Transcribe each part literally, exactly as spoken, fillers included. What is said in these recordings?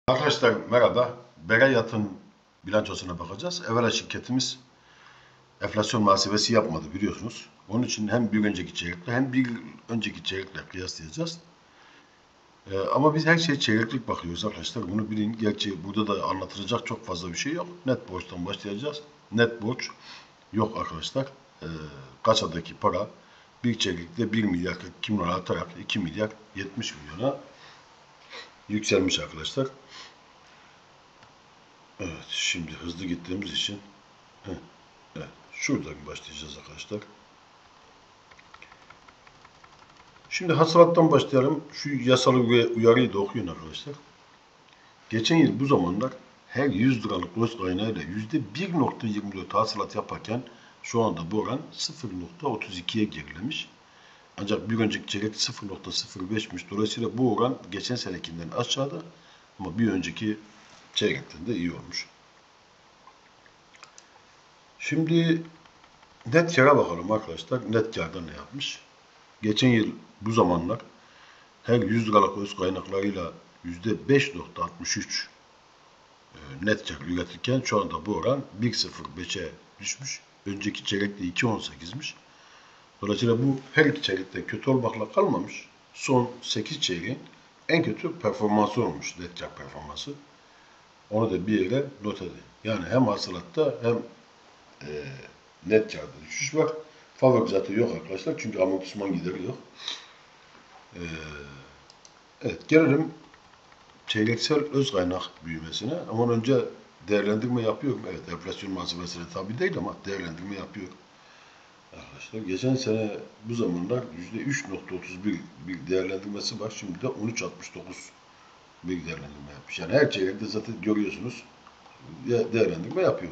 Arkadaşlar merhaba. Berayat'ın bilançosuna bakacağız. Evvela şirketimiz enflasyon muhasebesi yapmadı biliyorsunuz. Onun için hem bir önceki çeyrekle hem bir önceki çeyrekle kıyaslayacağız. Ee, ama biz her şeye çeyreklik bakıyoruz arkadaşlar. Bunu bilin. Gerçi burada da anlatılacak çok fazla bir şey yok. Net borçtan başlayacağız. Net borç yok arkadaşlar. Ee, kasadaki para bir çeyrekte bir milyar kırk iki milyon artarak iki milyar yetmiş milyona yükselmiş arkadaşlar. Evet, şimdi hızlı gittiğimiz için heh, evet, şuradan başlayacağız arkadaşlar. Şimdi hasılattan başlayalım. Şu yasal uyarıyı da okuyun arkadaşlar. Geçen yıl bu zamanlar her yüz liralık öz kaynağıyla yüzde bir nokta yirmi dört hasılat yaparken şu anda bu oran sıfır nokta otuz ikiye gerilemiş. Ancak bir önceki çeyrek sıfır nokta sıfır beşmiş. Dolayısıyla bu oran geçen senekinden aşağıda ama bir önceki çeyrekten de iyi olmuş. Şimdi net kâra bakalım arkadaşlar. Net kârda ne yapmış? Geçen yıl bu zamanlar her yüz liralık öz kaynaklarıyla yüzde beş nokta altmış üç net kâr üretirken şu anda bu oran bir nokta sıfır beşe düşmüş. Önceki çeyrekte iki nokta on sekizmiş. Dolayısıyla bu her iki çeyrekte kötü olmakla kalmamış. Son sekiz çeyreğin en kötü performansı olmuş net kâr performansı. Onu da bir yere not edin. Yani hem hasılatta hem e, net kârda düşüş var. Favorizatı yok arkadaşlar çünkü amortisman gideri yok. Ee, evet gelelim çeyreksel öz kaynak büyümesine. Ama önce değerlendirme yapıyorum. Evet enflasyon muhasebesine tabi değil ama değerlendirme yapıyor. Arkadaşlar geçen sene bu zamanlar yüzde üç nokta otuz bir bir değerlendirmesi var. Şimdi de on üç nokta altmış dokuz bir değerlendirme yapmış. Yani her çeyrekte zaten görüyorsunuz değerlendirme yapıyor.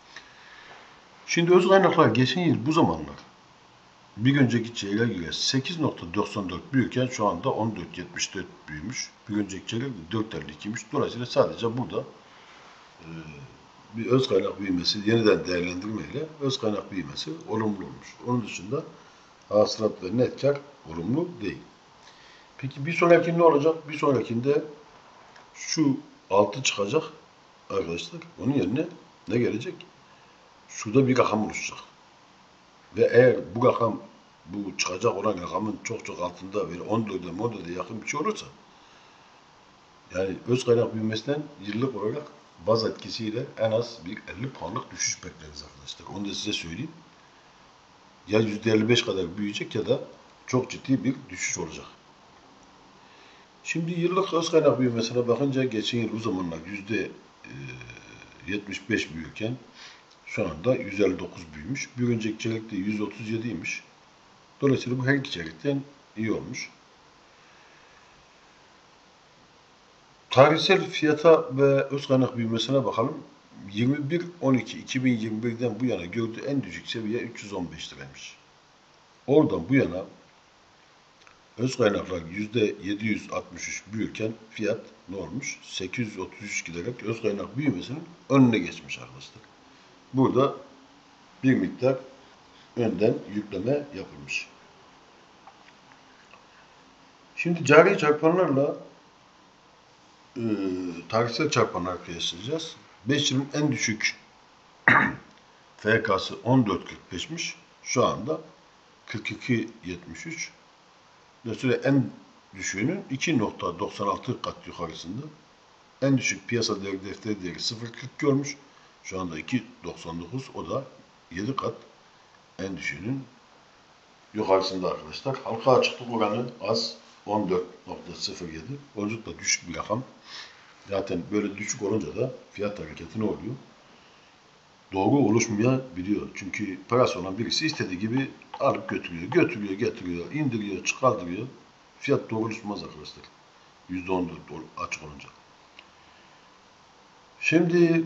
Şimdi öz kaynaklar geçen yıl bu zamanlar bir önceki çeyreğe göre sekiz nokta doksan dört büyürken şu anda on dört nokta yetmiş dört büyümüş. Bir önceki çeyrek de dört nokta elli ikiymiş. Dolayısıyla sadece burada e, bir öz kaynak büyümesi, yeniden değerlendirmeyle öz kaynak büyümesi olumlu olmuş. Onun dışında hasılat ve net kar olumlu değil. Peki bir sonraki ne olacak? Bir sonrakinde şu altı çıkacak arkadaşlar. Onun yerine ne gelecek? Şurada bir rakam oluşacak. Ve eğer bu rakam, bu çıkacak olan rakamın çok çok altında böyle on dörde on dörde yakın bir şey olursa, yani öz kaynak büyümesinden yıllık olarak baz etkisiyle en az bir elli puanlık düşüş bekleriz arkadaşlar. Onu da size söyleyeyim. Ya yüzde elli beş kadar büyüyecek ya da çok ciddi bir düşüş olacak. Şimdi yıllık öz kaynak büyümesine bakınca geçen yıl bu zamanlar yüzde yetmiş beş büyürken şu anda yüz elli dokuz büyümüş. Bir önceki çeyrekte yüz otuz yediymiş. Dolayısıyla bu her iki çeyrekten iyi olmuş. Tarihsel fiyata ve öz kaynak büyümesine bakalım. yirmi bir on iki iki bin yirmi birden bu yana gördüğü en düşük seviye üç yüz on beş liraymış. Oradan bu yana öz kaynaklar yüzde yedi yüz altmış üç büyürken fiyat ne olmuş? sekiz yüz otuz üç giderek öz kaynak büyümesinin önüne geçmiş arkadaşlar. Burada bir miktar önden yükleme yapılmış. Şimdi cari çarpanlarla e, tarihsel çarpanlar kıyaslayacağız. beş yılın en düşük F K'sı on dört kırk beşmiş. Şu anda kırk iki yetmiş üç. Dolayısıyla en düşüğünün iki nokta doksan altı kat yukarısında. En düşük piyasa değeri defteri değeri sıfır virgül kırk iki olmuş. Şu anda iki nokta doksan dokuz. O da yedi kat en düşüğünün yukarısında arkadaşlar. Halka açıklık oranı az. on dört nokta sıfır yedi. Oldukça düşük bir rakam. Zaten böyle düşük olunca da fiyat hareketi ne oluyor? Doğru oluşmayabiliyor. Çünkü parası olan birisi istediği gibi alıp götürüyor, götürüyor, getiriyor, indiriyor, çıkartıyor. Fiyat doğru oluşmaz arkadaşlar. yüzde on dört açık olunca. Şimdi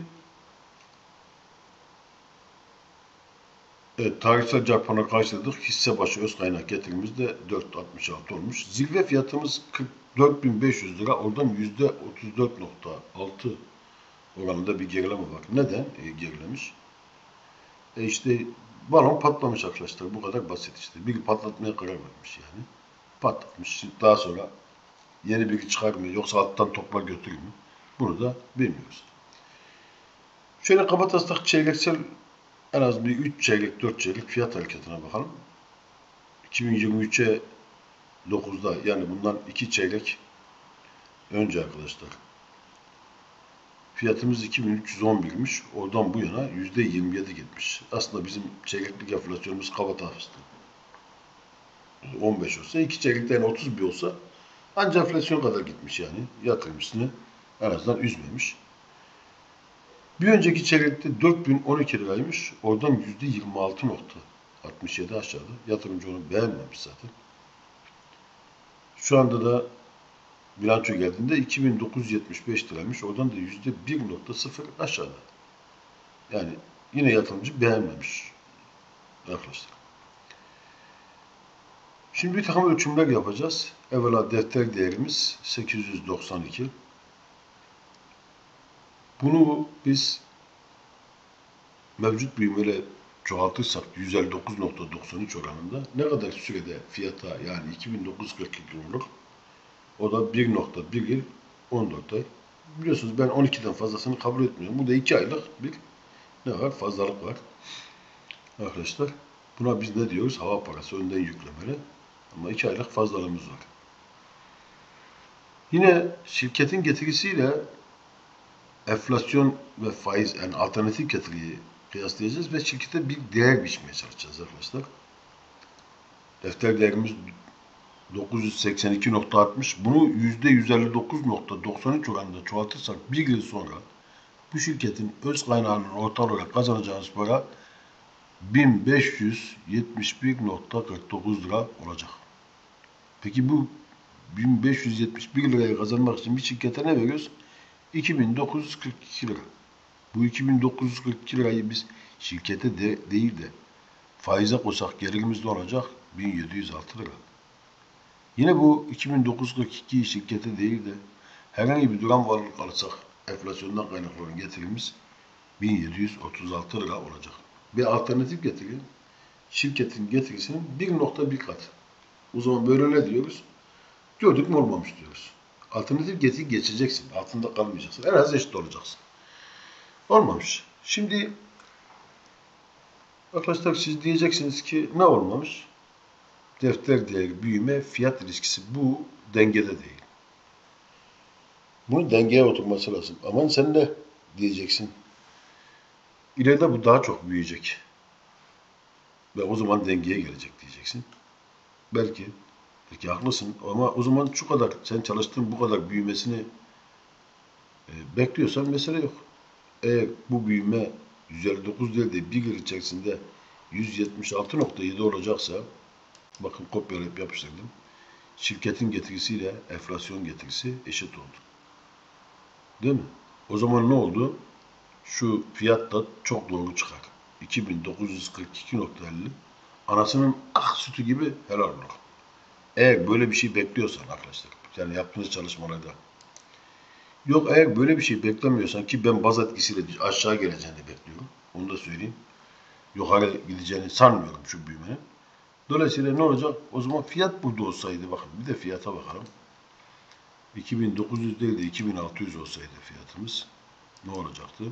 evet, tarihsel çarpana karşıladık. Hisse başı öz kaynak getirimiz de dört nokta altmış altı olmuş. Zirve fiyatımız kırk dört bin beş yüz lira. Oradan yüzde otuz dört nokta altı oranında bir gerileme var. Neden e, gerilemiş? E işte balon patlamış arkadaşlar. Bu kadar basit işte. Biri patlatmaya karar vermiş yani. Patlatmış. Daha sonra yeni biri çıkar mı yoksa alttan toplar götürür mü? Bunu da bilmiyoruz. Şöyle kabataslak çeyreksel en az bir üç çeyrek, dört çeyrek fiyat hareketine bakalım. iki bin yirmi üçe dokuzda yani bundan iki çeyrek önce arkadaşlar. Fiyatımız iki bin üç yüz on bir'miş. Oradan bu yana yüzde yirmi yedi gitmiş. Aslında bizim çeyreklik enflasyonumuz kabataslak on beş olsa, iki çeyrekten otuz bir olsa ancak enflasyon kadar gitmiş yani. Yatırımcısını en azından üzmemiş. Bir önceki çeyrekte dört bin on iki liraymış. Oradan yüzde yirmi altı nokta altmış yedi aşağıda. Yatırımcı onu beğenmemiş zaten. Şu anda da bilanço geldiğinde iki bin dokuz yüz yetmiş beş liraymış. Oradan da yüzde bir nokta sıfır aşağıda. Yani yine yatırımcı beğenmemiş arkadaşlar. Şimdi bir takım ölçümler yapacağız. Evvela defter değerimiz sekiz yüz doksan iki. Bunu biz mevcut büyümeyle çoğaltırsak yüz elli dokuz nokta doksan üç oranında ne kadar sürede fiyata yani iki bin dokuz yüz kırk iki olur? O da bir nokta bir yıl on dört ay. Biliyorsunuz ben on ikiden fazlasını kabul etmiyorum. Bu da iki aylık bir ne var? Fazlalık var. Arkadaşlar buna biz ne diyoruz? Hava parası önden yüklemeli. Ama iki aylık fazlalığımız var. Yine şirketin getirisiyle enflasyon ve faiz yani alternatif getiriyi kıyaslayacağız ve şirkete bir değer biçmeye çalışacağız arkadaşlar. Defter değerimiz dokuz yüz seksen iki nokta altmış. Bunu yüzde yüz elli dokuz nokta doksan üç oranında çoğaltırsak bir yıl sonra bu şirketin öz kaynağının ortalama olarak kazanacağımız para bin beş yüz yetmiş bir nokta kırk dokuz lira olacak. Peki bu bin beş yüz yetmiş bir lirayı kazanmak için bir şirkete ne veriyoruz? iki bin dokuz yüz kırk iki lira. Bu iki bin dokuz yüz kırk iki lirayı biz şirkete de değil de faize koysak gelirimiz ne olacak? bin yedi yüz altı lira. Yine bu iki bin dokuz yüz kırk ikiyi şirkete değil de herhangi bir duran varlık alırsak enflasyondan kaynaklanan getirimiz bin yedi yüz otuz altı lira olacak. Bir alternatif getiri şirketin getirisinin bir nokta bir kat. O zaman böyle ne diyoruz? Gördük mü olmamış diyoruz. Alternatif getiri geçeceksin. Altında kalmayacaksın. En az eşit olacaksın. Olmamış. Şimdi arkadaşlar siz diyeceksiniz ki ne olmamış? Defter değeri büyüme, fiyat riskisi bu dengede değil. Bunun dengeye oturması lazım. Aman sen ne diyeceksin? İleride bu daha çok büyüyecek. Ve o zaman dengeye gelecek diyeceksin. Belki, belki haklısın ama o zaman şu kadar, sen çalıştığın bu kadar büyümesini e, bekliyorsan mesele yok. Eğer bu büyüme yüz elli dokuz değil de bir yıl içerisinde yüz yetmiş altı nokta yedi olacaksa, bakın kopyalayıp yapıştırdım. Şirketin getirisiyle enflasyon getirisi eşit oldu. Değil mi? O zaman ne oldu? Şu fiyat da çok doğru çıkar. iki bin dokuz yüz kırk iki nokta elli anasının ak sütü gibi helal olur. Eğer böyle bir şey bekliyorsan arkadaşlar, yani yaptığınız çalışmalarda yok eğer böyle bir şey beklemiyorsan ki ben baz etkisiyle aşağı geleceğini bekliyorum. Onu da söyleyeyim. Yukarı gideceğini sanmıyorum şu büyümenin. Dolayısıyla ne olacak? O zaman fiyat burada olsaydı bakın bir de fiyata bakalım. iki bin dokuz yüz değil de iki bin altı yüz olsaydı fiyatımız ne olacaktı?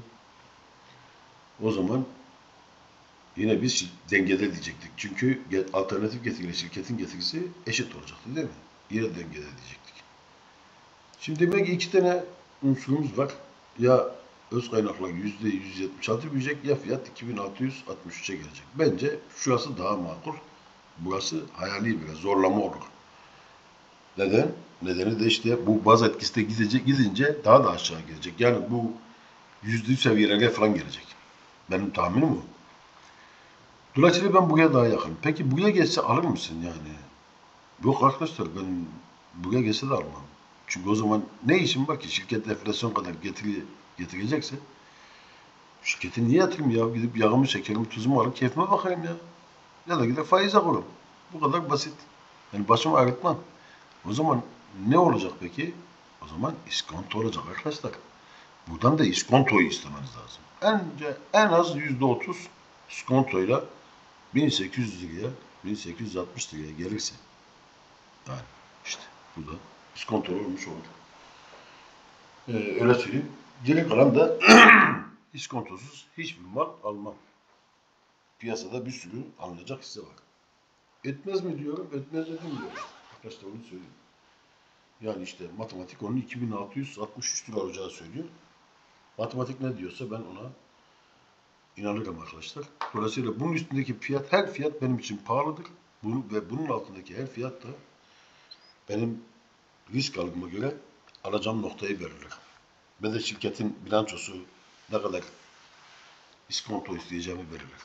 O zaman yine biz dengede diyecektik. Çünkü alternatif getiriyle şirketin getirisi eşit olacaktı değil mi? Yine dengede diyecektik. Şimdi demek ki iki tane unsurumuz var. Ya öz kaynaklar yüzde yüz yetmiş altı büyüyecek ya fiyat iki bin altı yüz altmış üçe gelecek. Bence şurası daha makul. Burası hayali biraz zorlama olur. Neden? Nedeni de işte bu baz etkisi de gidecek, gidince daha da aşağı gelecek. Yani bu yüzde yüz seviyelere falan gelecek. Benim tahminim o. Dolayısıyla ben buraya daha yakın. Peki buraya geçse alır mısın yani? Yok arkadaşlar ben buraya geçse de almam. Çünkü o zaman ne işim var ki şirket enflasyon kadar getiri, getirecekse şirketin niye yatırım ya? Gidip yağımı, şekerimi, tuzumu alıp keyfime bakayım ya. Ya da gidip faize koyarım. Bu kadar basit. Yani başımı ağrıtmam. O zaman ne olacak peki? O zaman iskonto olacak arkadaşlar. Buradan da iskontoyu istemeniz lazım. Önce en az yüzde otuz iskontoyla bin sekiz yüz liraya, bin sekiz yüz altmış liraya gelirse yani işte bu da iskonto olmuş olur. Ee, öyle söyleyeyim. Geri kalan da iskontosuz hiçbir mal almam. Piyasada bir sürü alınacak hisse var. Etmez mi diyorum, etmez dedim diyorum. Arkadaşlar onu söyleyeyim. Yani işte matematik onun iki bin altı yüz altmış üç lira olacağı söylüyor. Matematik ne diyorsa ben ona inanırım arkadaşlar. Dolayısıyla bunun üstündeki fiyat, her fiyat benim için pahalıdır. Bunun, ve bunun altındaki her fiyat da benim risk algıma göre alacağım noktayı belirler. Ben de şirketin bilançosu ne kadar iskonto isteyeceğimi belirler.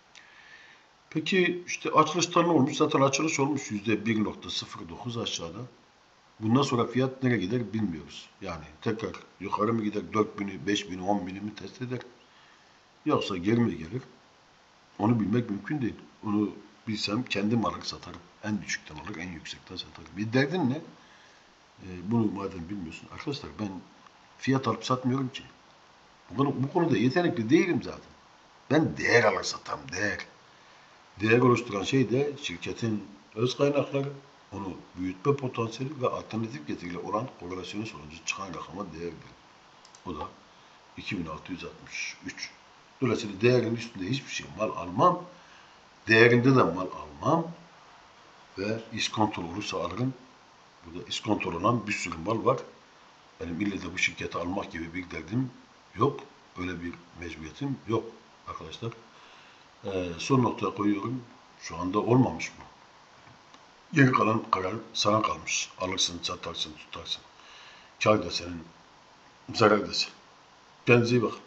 Peki işte açılışlar ne olmuş? Zaten açılış olmuş yüzde bir nokta sıfır dokuz aşağıda. Bundan sonra fiyat nereye gider bilmiyoruz. Yani tekrar yukarı mı gider, dört bini, beş bini, on bini mi test eder? Yoksa geri mi gelir? Onu bilmek mümkün değil. Onu bilsem kendim alır satarım. En düşükten alır, en yüksekten satarım. Bir derdin ne? Ee, bunu madem bilmiyorsun. Arkadaşlar ben fiyat alıp satmıyorum ki. Bu, konu, bu konuda yetenekli değilim zaten. Ben değer alır satarım, değer. Değer oluşturan şey de şirketin öz kaynakları, onu büyütme potansiyeli ve alternatif getiriyle olan korelasyonu sonucu çıkan rakama değer verir. O da iki bin altı yüz altmış üç. Dolayısıyla değerin üstünde hiçbir şey mal almam. Değerinde de mal almam. Ve iskontolu olursa alırım. Burada iskontolu olan bir sürü mal var. Benim ille de bu şirketi almak gibi bir derdim yok. Öyle bir mecburiyetim yok arkadaşlar. Ee, son noktaya koyuyorum. Şu anda olmamış bu. Geri kalan karar sana kalmış. Alırsın, satarsın, tutarsın. Kâr da senin, zarar da senin. Kendinize iyi bakın.